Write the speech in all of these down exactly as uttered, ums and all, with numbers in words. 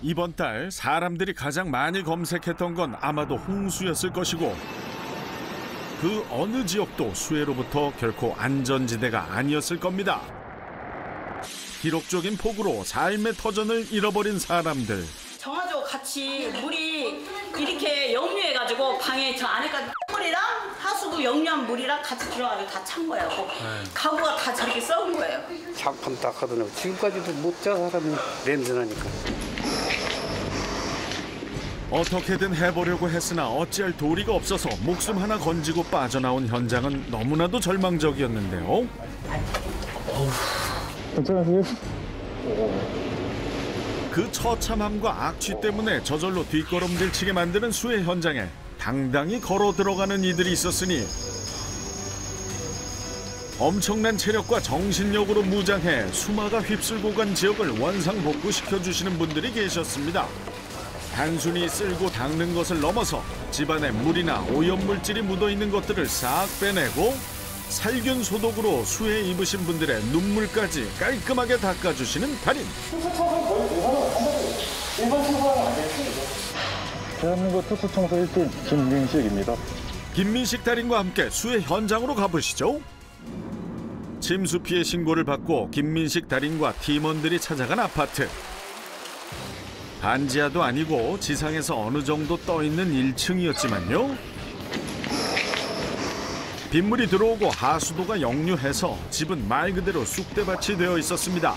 이번 달 사람들이 가장 많이 검색했던 건 아마도 홍수였을 것이고 그 어느 지역도 수해로부터 결코 안전지대가 아니었을 겁니다. 기록적인 폭우로 삶의 터전을 잃어버린 사람들. 정화조 같이 물이 이렇게 역류해가지고 방에 저 안에까지 물이랑 하수구 역류한 물이랑 같이 들어가서 다 찬 거예요. 네. 가구가 다 저렇게 썩은 거예요. 잠깐 딱 하더니 지금까지도 못 자 사람이 냄새나니까. 어떻게든 해보려고 했으나 어찌할 도리가 없어서 목숨 하나 건지고 빠져나온 현장은 너무나도 절망적이었는데요. 괜찮으세요? 그 처참함과 악취 때문에 저절로 뒷걸음질 치게 만드는 수해 현장에 당당히 걸어 들어가는 이들이 있었으니 엄청난 체력과 정신력으로 무장해 수마가 휩쓸고 간 지역을 원상복구시켜주시는 분들이 계셨습니다. 단순히 쓸고 닦는 것을 넘어서 집안에 물이나 오염물질이 묻어있는 것들을 싹 빼내고 살균 소독으로 수해 입으신 분들의 눈물까지 깔끔하게 닦아주시는 달인. 대한민국 특수청소 일 등 김민식입니다. 김민식 달인과 함께 수해 현장으로 가보시죠. 침수 피해 신고를 받고 김민식 달인과 팀원들이 찾아간 아파트. 반지하도 아니고 지상에서 어느 정도 떠있는 일 층이었지만요. 빗물이 들어오고 하수도가 역류해서 집은 말 그대로 쑥대밭이 되어 있었습니다.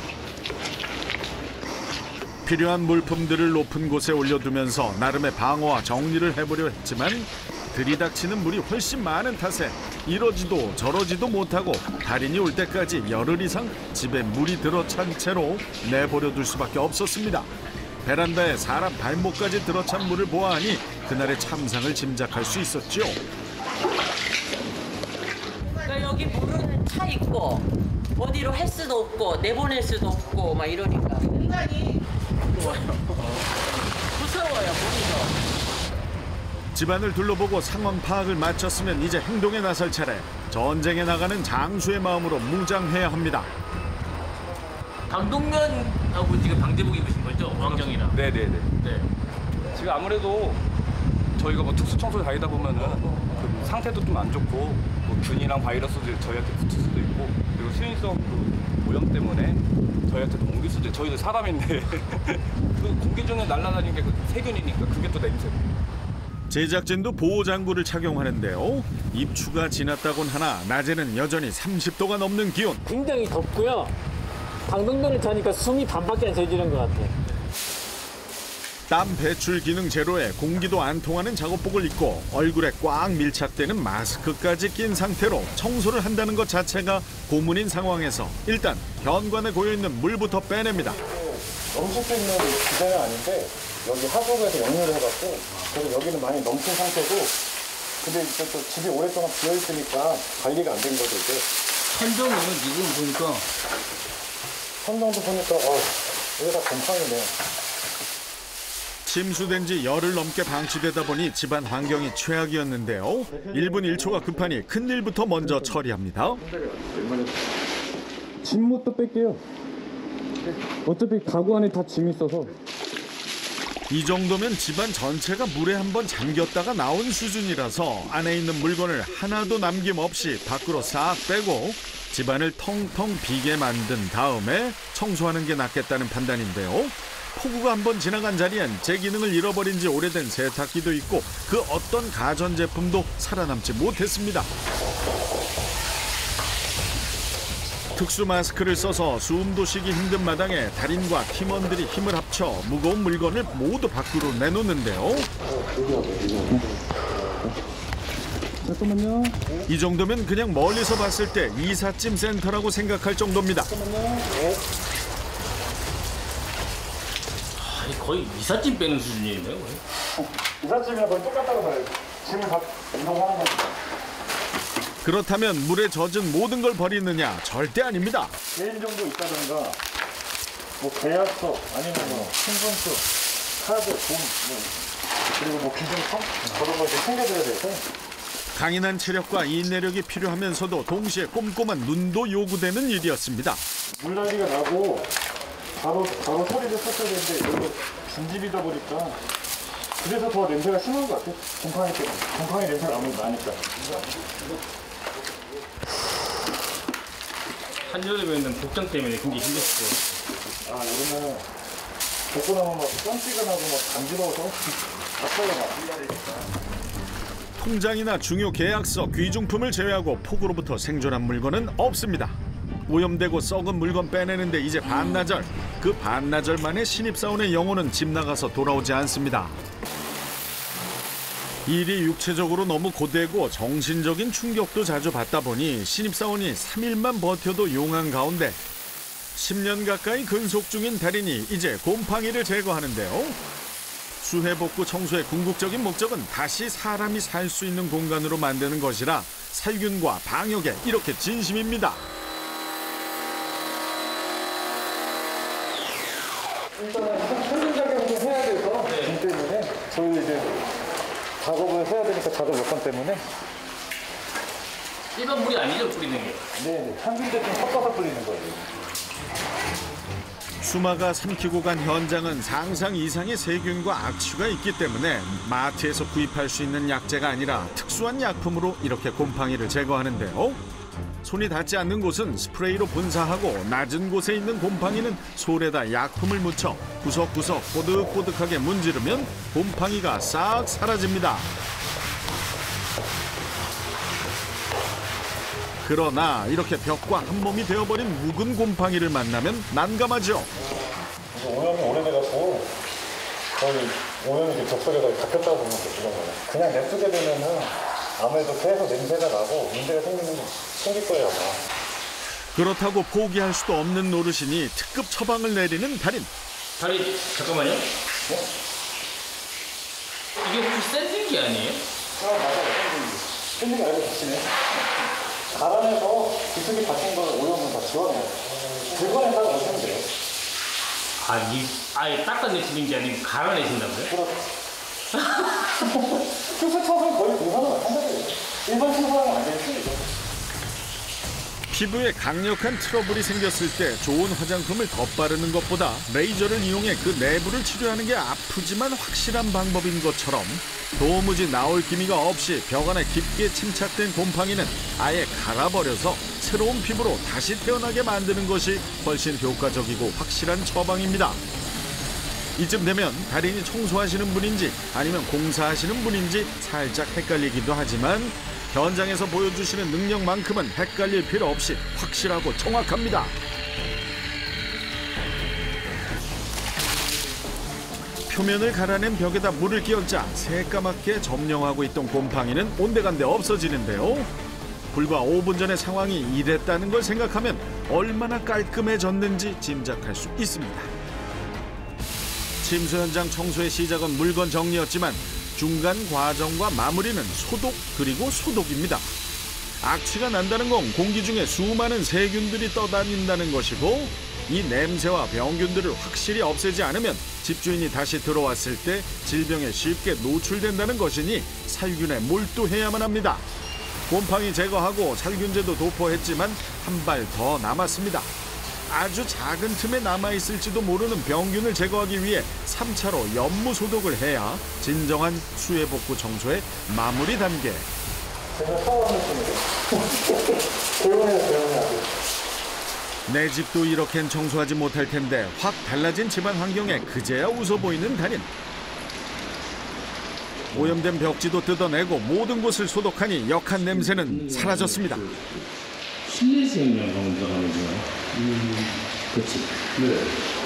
필요한 물품들을 높은 곳에 올려두면서 나름의 방어와 정리를 해보려 했지만 들이닥치는 물이 훨씬 많은 탓에 이러지도 저러지도 못하고 달인이 올 때까지 열흘 이상 집에 물이 들어찬 채로 내버려 둘 수밖에 없었습니다. 베란다에 사람 발목까지 들어찬 물을 보아하니 그날의 참상을 짐작할 수 있었죠. 그러니까 여기 물은 차 있고 어디로 할 수도 없고 내보낼 수도 없고 막 이러니까 인간이 무서워요. 보이죠. 집안을 둘러보고 상황 파악을 마쳤으면 이제 행동에 나설 차례. 전쟁에 나가는 장수의 마음으로 무장해야 합니다. 강동면하고 지금 방제복 입으신 거죠? 왕정이랑. 네네네. 네. 지금 아무래도 저희가 뭐 특수청소를 다니다 보면은 그 상태도 좀 안 좋고 뭐 균이랑 바이러스들이 저희한테 붙을 수도 있고 그리고 수인성 그 오염 때문에 저희한테도 옮길 수도 있고 저희도 사람인데 그 공기 중에 날아다니는 게 그 세균이니까 그게 또 냄새고. 제작진도 보호장구를 착용하는데요. 입추가 지났다곤 하나 낮에는 여전히 삼십 도가 넘는 기온. 굉장히 덥고요. 강동면을 타니까 숨이 반밖에 안 새지는 것 같아요. 땀 배출 기능 제로에 공기도 안 통하는 작업복을 입고 얼굴에 꽉 밀착되는 마스크까지 낀 상태로 청소를 한다는 것 자체가 고문인 상황에서 일단 현관에 고여있는 물부터 빼냅니다. 넘칠 수 있는 지대는 아닌데 여기 하수구에서 역류를 해갖고 그래서 여기는 많이 넘친 상태고 근데 이제 또 집이 오랫동안 비어있으니까 관리가 안 된 거죠 이제. 천정은 지금 보니까 천정도 보니까 어 여기 다 곰팡이네. 침수된 지 열흘 넘게 방치되다 보니 집안 환경이 최악이었는데요. 일 분 일 초가 급하니 큰일부터 먼저 처리합니다. 짐부터 뺄게요. 어차피 가구 안에 다 짐이 있어서. 이 정도면 집안 전체가 물에 한번 잠겼다가 나온 수준이라서 안에 있는 물건을 하나도 남김없이 밖으로 싹 빼고 집안을 텅텅 비게 만든 다음에 청소하는 게 낫겠다는 판단인데요. 폭우가 한번 지나간 자리엔 제 기능을 잃어버린 지 오래된 세탁기도 있고 그 어떤 가전제품도 살아남지 못했습니다. 특수 마스크를 써서 숨도 쉬기 힘든 마당에 달인과 팀원들이 힘을 합쳐 무거운 물건을 모두 밖으로 내놓는데요. 잠깐만요. 이 정도면 그냥 멀리서 봤을 때 이삿짐 센터라고 생각할 정도입니다. 아니, 거의 이삿짐 빼는 수준이네요. 이삿짐이랑 거의 똑같다고 봐요. 짐을 다 이동하는 거니까. 그렇다면 물에 젖은 모든 걸 버리느냐? 절대 아닙니다. 일 인 정도 있다던가 뭐 계약서 아니면 뭐 신분수, 카드, 돈 뭐, 그리고 뭐 기준품 그런 거 이제 챙겨줘야 돼서. 강인한 체력과 인내력이 필요하면서도 동시에 꼼꼼한 눈도 요구되는 일이었습니다. 물난리가 나고 바로 바로 소리를 쳤어야 되는데 여기 빈집이다 보니까 그래서 더 냄새가 심한 것 같아. 곰팡이 때문에. 곰팡이 냄새가 아무래도 나니까. 한여름에는 복장 때문에 굉장히 힘들었어요. 아 여름에 벗고 나면 막 깜찍하고 막 간지러워서 아파요 막. 통장이나 중요 계약서, 귀중품을 제외하고 폭우로부터 생존한 물건은 없습니다. 오염되고 썩은 물건 빼내는데 이제 반나절. 그 반나절 만에 신입사원의 영혼은 집 나가서 돌아오지 않습니다. 일이 육체적으로 너무 고되고 정신적인 충격도 자주 받다 보니 신입사원이 삼 일만 버텨도 용한 가운데 십 년 가까이 근속 중인 달인이 이제 곰팡이를 제거하는데요. 수해복구 청소의 궁극적인 목적은 다시 사람이 살 수 있는 공간으로 만드는 것이라 살균과 방역에 이렇게 진심입니다. 일단은 살균 작업을 해야 돼서 네. 돈 때문에 저희 이제 작업을 해야 되니까 작업 여건 때문에 일반 물이 아니죠, 뿌리는 게. 네, 살균제 좀 섞어서 뿌리는 거예요. 수마가 삼키고 간 현장은 상상 이상의 세균과 악취가 있기 때문에 마트에서 구입할 수 있는 약재가 아니라 특수한 약품으로 이렇게 곰팡이를 제거하는데요. 손이 닿지 않는 곳은 스프레이로 분사하고 낮은 곳에 있는 곰팡이는 솔에다 약품을 묻혀 구석구석 뽀득뽀득하게 문지르면 곰팡이가 싹 사라집니다. 그러나 이렇게 벽과 한 몸이 되어버린 묵은 곰팡이를 만나면 난감하죠. 오염이 오래돼갖고 거의 오염이 벽속에 거의 갇혔다고 보면 되는 거예요. 그냥 냅두게 되면은 아무래도 계속 냄새가 나고 문제가 생기는 생길 거예요. 아마. 그렇다고 포기할 수도 없는 노릇이니 특급 처방을 내리는 달인. 다리, 잠깐만요. 어? 이게 혹시 샌딩기 아니에요? 아, 맞아요. 샌딩기 알고 계시네. 갈아내서 비스기 받친 걸 오염을 다 지워내요. 긁어낸다 보시면 돼요. 아, 이, 아예 닦아내시는 게 아니고 갈아내신다고요? 그렇죠. 수술 처방 거의 공사는 마찬가지예요. 일반 수술은 안 되죠. 피부에 강력한 트러블이 생겼을 때 좋은 화장품을 덧바르는 것보다 레이저를 이용해 그 내부를 치료하는 게 아프지만 확실한 방법인 것처럼 도무지 나올 기미가 없이 벽 안에 깊게 침착된 곰팡이는 아예 갈아버려서 새로운 피부로 다시 태어나게 만드는 것이 훨씬 효과적이고 확실한 처방입니다. 이쯤 되면 달인이 청소하시는 분인지 아니면 공사하시는 분인지 살짝 헷갈리기도 하지만 현장에서 보여주시는 능력만큼은 헷갈릴 필요 없이 확실하고 정확합니다. 표면을 갈아낸 벽에다 물을 끼얹자 새까맣게 점령하고 있던 곰팡이는 온데간데 없어지는데요. 불과 오 분 전의 상황이 이랬다는 걸 생각하면 얼마나 깔끔해졌는지 짐작할 수 있습니다. 침수 현장 청소의 시작은 물건 정리였지만 중간 과정과 마무리는 소독 그리고 소독입니다. 악취가 난다는 건 공기 중에 수많은 세균들이 떠다닌다는 것이고 이 냄새와 병균들을 확실히 없애지 않으면 집주인이 다시 들어왔을 때 질병에 쉽게 노출된다는 것이니 살균에 몰두해야만 합니다. 곰팡이 제거하고 살균제도 도포했지만 한 발 더 남았습니다. 아주 작은 틈에 남아있을지도 모르는 병균을 제거하기 위해 삼 차로 연무 소독을 해야 진정한 수해복구 청소의 마무리 단계. 제가 샤워하는 중이에요. 골반에서 배우면 내 집도 이렇게는 청소하지 못할 텐데 확 달라진 집안 환경에 그제야 웃어 보이는 달인. 오염된 벽지도 뜯어내고 모든 곳을 소독하니 역한 냄새는 사라졌습니다. 실내 수영장 들어가는 거예요? 음, 그렇지. 네.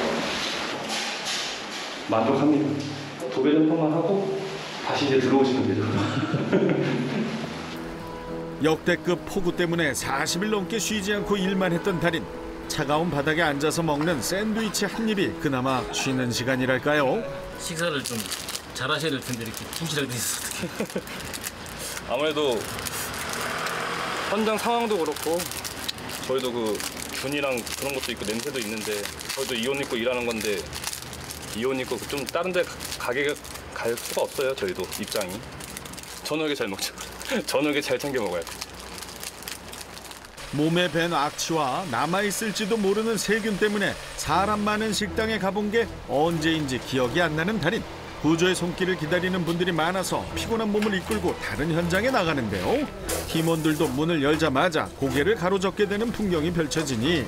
만족합니다. 도배 점퍼만 하고 다시 이제 들어오시면 되죠. 역대급 폭우 때문에 사십 일 넘게 쉬지 않고 일만 했던 달인. 차가운 바닥에 앉아서 먹는 샌드위치 한 입이 그나마 쉬는 시간이랄까요? 식사를 좀 잘하셔야 될 텐데 이렇게 충실하게 되셔서 어떡해. 아무래도 현장 상황도 그렇고 저희도 그 균이랑 그런 것도 있고 냄새도 있는데 저희도 이 옷 입고 일하는 건데 이 옷 입고 좀 다른 데 가게 갈 수가 없어요. 저희도 입장이. 저녁에 잘 먹죠. 저녁에 잘 챙겨 먹어요. 몸에 밴 악취와 남아있을지도 모르는 세균 때문에 사람 많은 식당에 가본 게 언제인지 기억이 안 나는 달인. 구조의 손길을 기다리는 분들이 많아서 피곤한 몸을 이끌고 다른 현장에 나가는데요. 팀원들도 문을 열자마자 고개를 가로젓게 되는 풍경이 펼쳐지니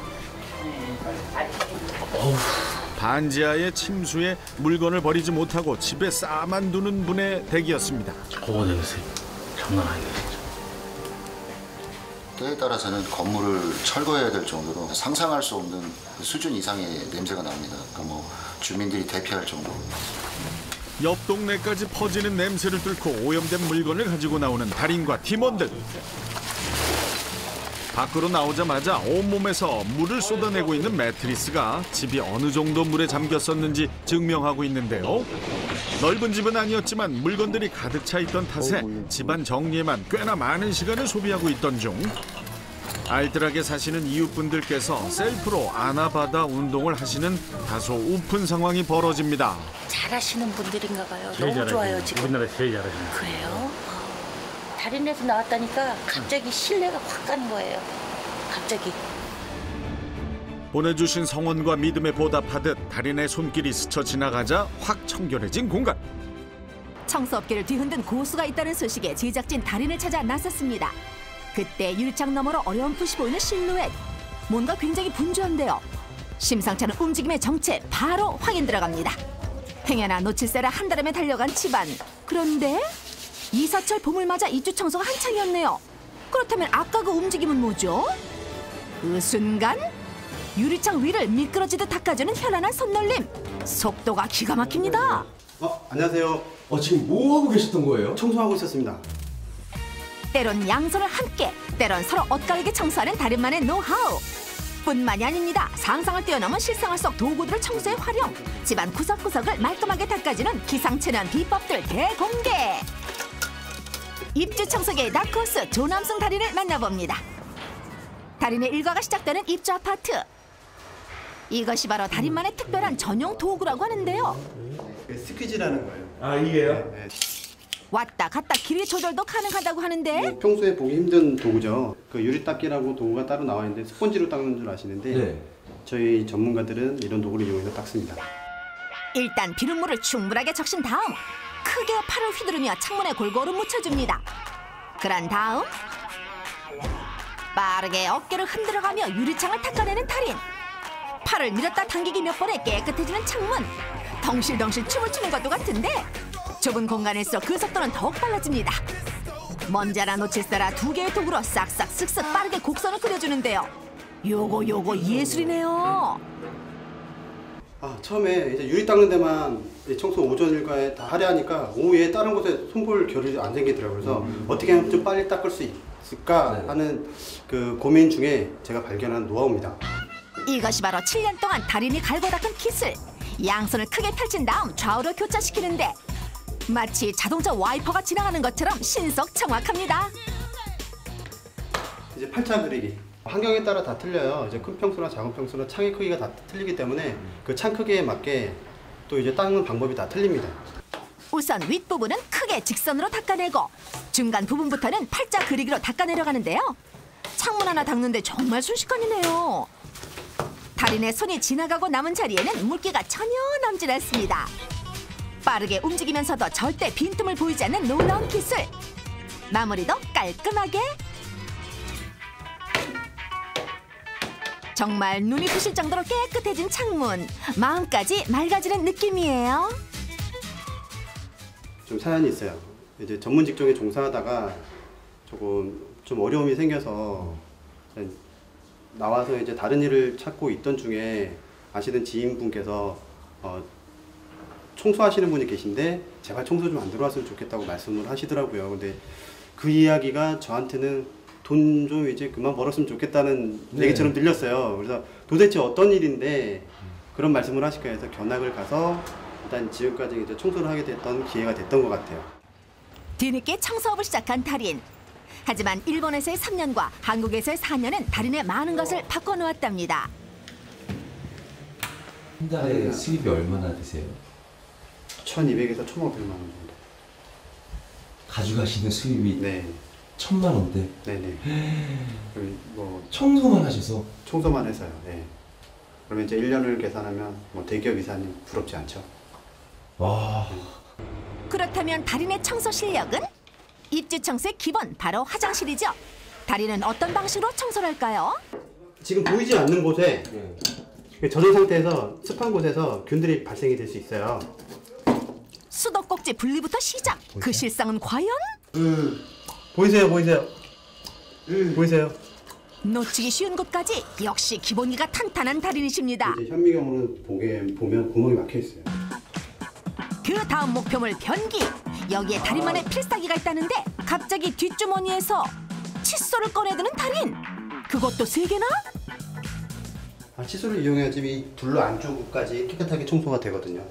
반지하의 침수에 물건을 버리지 못하고 집에 싸만 두는 분의 댁이었습니다. 오, 냄새 장난 아니네. 때에 따라서는 건물을 철거해야 될 정도로 상상할 수 없는 수준 이상의 냄새가 납니다. 그러니까 뭐 주민들이 대피할 정도로. 옆 동네까지 퍼지는 냄새를 뚫고 오염된 물건을 가지고 나오는 달인과 팀원들. 밖으로 나오자마자 온몸에서 물을 쏟아내고 있는 매트리스가 집이 어느 정도 물에 잠겼었는지 증명하고 있는데요. 넓은 집은 아니었지만 물건들이 가득 차 있던 탓에 집안 정리에만 꽤나 많은 시간을 소비하고 있던 중 알뜰하게 사시는 이웃분들께서 셀프로 아나바다 운동을 하시는 다소 우픈 상황이 벌어집니다. 잘하시는 분들인가 봐요. 제일 너무 잘하시네. 좋아요 지금. 우리나라 제일 잘하시네. 그래요? 달인에서 나왔다니까 갑자기 신뢰가 확 가는 거예요. 갑자기. 보내주신 성원과 믿음에 보답하듯 달인의 손길이 스쳐 지나가자 확 청결해진 공간. 청소업계를 뒤흔든 고수가 있다는 소식에 제작진 달인을 찾아 나섰습니다. 그때 유리창 너머로 어렴풋이 보이는 실루엣. 뭔가 굉장히 분주한데요. 심상치 않은 움직임의 정체 바로 확인 들어갑니다. 행여나 놓칠세라 한달음에 달려간 집안. 그런데 이사철 봄을 맞아 입주 청소가 한창이었네요. 그렇다면 아까 그 움직임은 뭐죠? 그 순간 유리창 위를 미끄러지듯 닦아주는 현란한 손놀림. 속도가 기가 막힙니다. 어, 안녕하세요. 어, 지금 뭐 하고 계셨던 거예요? 청소하고 있었습니다. 때론 양손을 함께, 때론 서로 엇갈리게 청소하는 달인만의 노하우. 뿐만이 아닙니다. 상상을 뛰어넘은 실생활 속 도구들을 청소에 활용. 집안 구석구석을 말끔하게 닦아주는 기상천외한 비법들 대공개. 입주 청소계의 다크호스 조남승 달인을 만나봅니다. 달인의 일과가 시작되는 입주 아파트. 이것이 바로 달인만의 특별한 전용 도구라고 하는데요. 스퀴즈라는 거예요. 아, 이게요? 네, 네. 왔다 갔다 길이 조절도 가능하다고 하는데 뭐 평소에 보기 힘든 도구죠. 그 유리 닦기라고 도구가 따로 나와 있는데 스펀지로 닦는 줄 아시는데 네. 저희 전문가들은 이런 도구를 이용해서 닦습니다. 일단 비눗물을 충분하게 적신 다음 크게 팔을 휘두르며 창문에 골고루 묻혀줍니다. 그런 다음 빠르게 어깨를 흔들어가며 유리창을 닦아내는 달인. 팔을 밀었다 당기기 몇 번에 깨끗해지는 창문. 덩실덩실 춤을 추는 것도 같은데 좁은 공간에서 그 속도는 더욱 빨라집니다. 먼지 하나 놓칠세라 두 개의 도구로 싹싹 쓱쓱 빠르게 곡선을 그려주는데요. 요거 요거 예술이네요. 아, 처음에 이제 유리 닦는 데만 청소 오전 일과에 다 하려 하니까 오후에 다른 곳에 손볼 겨를이 안 생기더라고요. 그래서 음. 어떻게 하면 좀 빨리 닦을 수 있을까 하는 그 고민 중에 제가 발견한 노하우입니다. 이것이 바로 칠 년 동안 달인이 갈고 닦은 기술. 양손을 크게 펼친 다음 좌우로 교차시키는데 마치 자동차 와이퍼가 지나가는 것처럼 신속정확합니다. 이제 팔자 그리기. 환경에 따라 다 틀려요. 이제 큰 평수나 작은 평수나 창의 크기가 다 틀리기 때문에 그 창 크기에 맞게 또 이제 닦는 방법이 다 틀립니다. 우선 윗부분은 크게 직선으로 닦아내고 중간 부분부터는 팔자 그리기로 닦아내려가는데요. 창문 하나 닦는데 정말 순식간이네요. 달인의 손이 지나가고 남은 자리에는 물기가 전혀 남질 않습니다. 빠르게 움직이면서도 절대 빈틈을 보이지 않는 놀라운 기술. 마무리도 깔끔하게. 정말 눈이 부실 정도로 깨끗해진 창문. 마음까지 맑아지는 느낌이에요. 좀 사연이 있어요. 이제 전문 직종에 종사하다가 조금 좀 어려움이 생겨서 나와서 이제 다른 일을 찾고 있던 중에 아시는 지인분께서 어, 청소하시는 분이 계신데 제발 청소 좀 안 들어왔으면 좋겠다고 말씀을 하시더라고요. 근데 그 이야기가 저한테는 돈 좀 이제 그만 벌었으면 좋겠다는 네. 얘기처럼 들렸어요. 그래서 도대체 어떤 일인데 그런 말씀을 하실까 해서 견학을 가서 일단 지금까지 이제 청소를 하게 됐던 기회가 됐던 것 같아요. 뒤늦게 청소업을 시작한 달인. 하지만 일본에서의 삼 년과 한국에서의 사 년은 달인의 많은 것을 바꿔놓았답니다. 한 달에 수입이 얼마나 되세요? 천이백에서 천오백만 원 정도. 가져가시는 수입이? 네. 천만 원대. 네네. 뭐 청소만 하셔서? 청소만 해서요. 네. 그러면 이제 일 년을 계산하면 뭐 대기업 이사님 부럽지 않죠? 와. 그렇다면 달인의 청소 실력은? 입주 청소의 기본 바로 화장실이죠. 달인은 어떤 방식으로 청소를 할까요? 지금 보이지 않는 곳에 젖은 상태에서 습한 곳에서 균들이 발생이 될 수 있어요. 수도꼭지 분리부터 시작. 그 실상은 과연? 음. 보이세요, 보이세요? 음. 보이세요? 놓치기 쉬운 곳까지 역시 기본기가 탄탄한 달인이십니다. 이제 현미경으로 보게 보면 구멍이 막혀 있어요. 그 다음 목표물 변기. 여기에 달인만의 필살기가 있다는데 갑자기 뒷주머니에서 칫솔을 꺼내드는 달인. 그것도 세 개나? 아, 칫솔을 이용해야지 이 둘러 안쪽까지 깨끗하게 청소가 되거든요.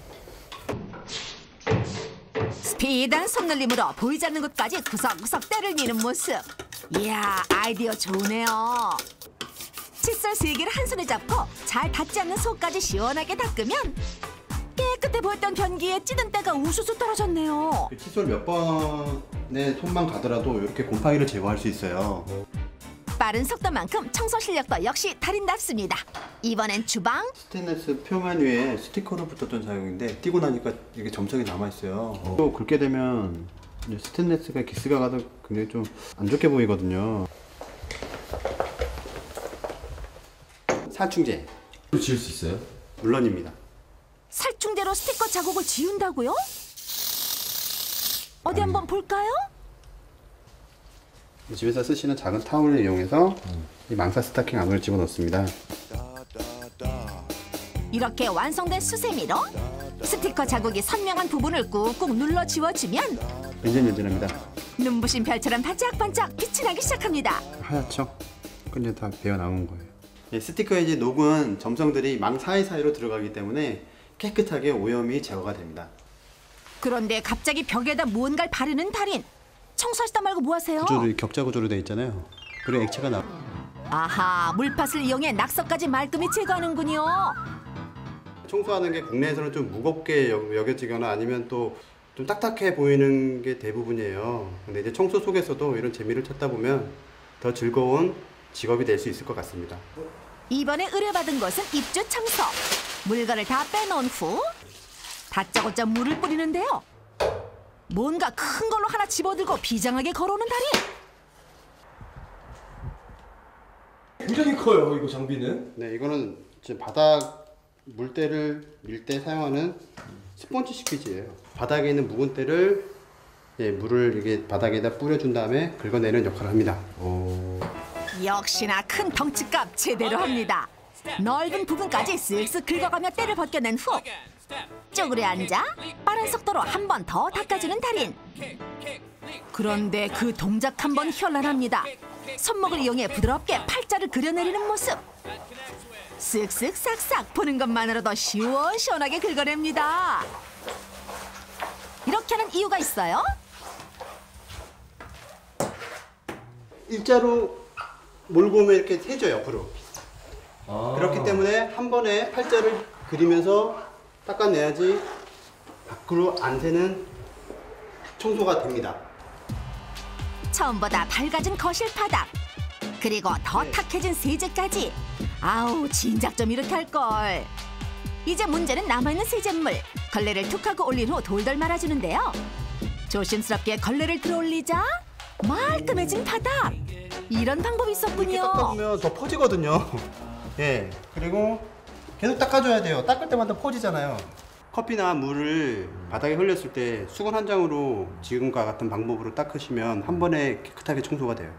스피드한 손놀림으로 보이지 않는 곳까지 구석구석 때를 미는 모습. 이야, 아이디어 좋네요. 칫솔 세 개를 한 손에 잡고 잘 닿지 않는 속까지 시원하게 닦으면 깨끗해 보였던 변기에 찌든 때가 우수수 떨어졌네요. 칫솔 몇 번에 손만 가더라도 이렇게 곰팡이를 제거할 수 있어요. 빠른 속도만큼 청소 실력도 역시 달인답습니다. 이번엔 주방. 스테인리스 표면 위에 스티커를 붙였던 사용인데 띄고 나니까 이게 점성이 남아있어요. 어. 또 긁게 되면 스테인리스가 기스가 가도 굉장히 좀 안 좋게 보이거든요. 살충제. 지울 수 있어요? 물론입니다. 살충제로 스티커 자국을 지운다고요? 어디 한번 볼까요? 집에서 쓰시는 작은 타올을 이용해서 이 망사 스타킹 안으로 집어넣습니다. 이렇게 완성된 수세미로 스티커 자국이 선명한 부분을 꾹꾹 눌러 지워주면 맨질맨질합니다. 눈부신 별처럼 반짝반짝 빛이 나기 시작합니다. 하얗죠? 근데 다 배어 나온 거예요. 이 스티커의 이제 녹은 점성들이 망 사이사이로 들어가기 때문에 깨끗하게 오염이 제거가 됩니다. 그런데 갑자기 벽에다 무언가를 바르는 달인. 청소하시다 말고 뭐 하세요? 구조로 격자 구조로 되어 있잖아요. 그리고 액체가 나. 아하, 물팥을 이용해 낙서까지 말끔히 제거하는군요. 청소하는 게 국내에서는 좀 무겁게 여겨지거나 아니면 또 좀 딱딱해 보이는 게 대부분이에요. 근데 이제 청소 속에서도 이런 재미를 찾다 보면 더 즐거운 직업이 될 수 있을 것 같습니다. 이번에 의뢰받은 것은 입주 청소. 물건을 다 빼놓은 후 다짜고짜 물을 뿌리는데요. 뭔가 큰 걸로 하나 집어들고 비장하게 걸어오는 달인. 굉장히 커요, 이거 장비는. 네, 이거는 지금 바닥 물때를 밀 때 사용하는 스펀지 시퀴즈예요. 바닥에 있는 묵은 때를 예, 물을 이게 바닥에다 뿌려준 다음에 긁어내는 역할을 합니다. 오. 역시나 큰 덩치값 제대로 합니다. 넓은 부분까지 쓱쓱 긁어가며 때를 벗겨낸 후 쪼그려 앉아 빠른 속도로 한 번 더 닦아주는 달인. 그런데 그 동작 한 번 현란합니다. 손목을 이용해 부드럽게 팔자를 그려내리는 모습. 쓱쓱 싹싹 보는 것만으로도 시원시원하게 긁어냅니다. 이렇게 하는 이유가 있어요? 일자로 몰고 오면 이렇게 세죠, 옆으로. 아. 그렇기 때문에 한 번에 팔자를 그리면서 닦아내야지 밖으로 안 새는 청소가 됩니다. 처음보다 밝아진 거실 바닥. 그리고 더 탁해진 세제까지. 아우, 진작 좀 이렇게 할걸. 이제 문제는 남아있는 세제물. 걸레를 툭 하고 올린 후 돌돌 말아주는데요. 조심스럽게 걸레를 들어올리자 말끔해진 바닥. 이런 방법이 있었군요. 이렇게 닦아보면 더 퍼지거든요. 예, 그리고 계속 닦아줘야 돼요. 닦을 때마다 퍼지잖아요. 커피나 물을 바닥에 흘렸을 때 수건 한 장으로 지금과 같은 방법으로 닦으시면 한 번에 깨끗하게 청소가 돼요.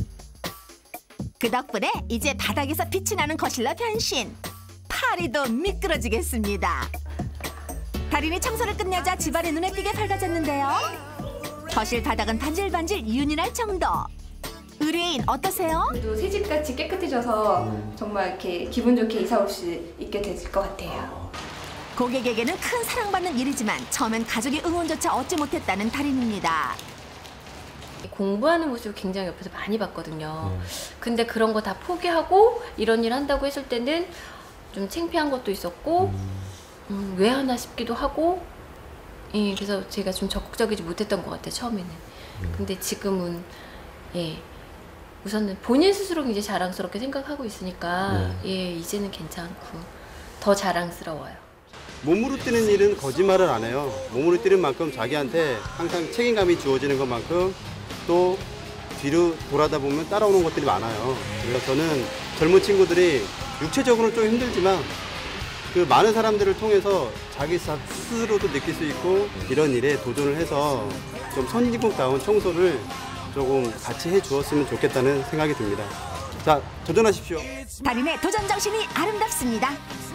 그 덕분에 이제 바닥에서 빛이 나는 거실로 변신. 파리도 미끄러지겠습니다. 달인이 청소를 끝내자 집안의 눈에 띄게 밝아졌는데요. 거실 바닥은 반질반질 윤이 날 정도. 의뢰인 어떠세요? 그래도 새집같이 깨끗해져서 정말 이렇게 기분 좋게 이사 올 수 있게 될 것 같아요. 고객에게는 큰 사랑받는 일이지만 처음엔 가족의 응원조차 얻지 못했다는 달인입니다. 공부하는 모습을 굉장히 옆에서 많이 봤거든요. 음. 근데 그런 거 다 포기하고 이런 일 한다고 했을 때는 좀 창피한 것도 있었고 음. 음, 왜 하나 싶기도 하고 예, 그래서 제가 좀 적극적이지 못했던 것 같아요, 처음에는. 음. 근데 지금은 예. 우선은 본인 스스로 이제 자랑스럽게 생각하고 있으니까 네. 예, 이제는 괜찮고 더 자랑스러워요. 몸으로 뛰는 일은 거짓말을 안 해요. 몸으로 뛰는 만큼 자기한테 항상 책임감이 주어지는 것만큼 또 뒤로 돌아다 보면 따라오는 것들이 많아요. 그래서 저는 젊은 친구들이 육체적으로는 좀 힘들지만 그 많은 사람들을 통해서 자기 스스로도 느낄 수 있고 이런 일에 도전을 해서 좀 선진국다운 청소를 조금 같이 해주었으면 좋겠다는 생각이 듭니다. 자, 도전하십시오. 달인의 도전 정신이 아름답습니다.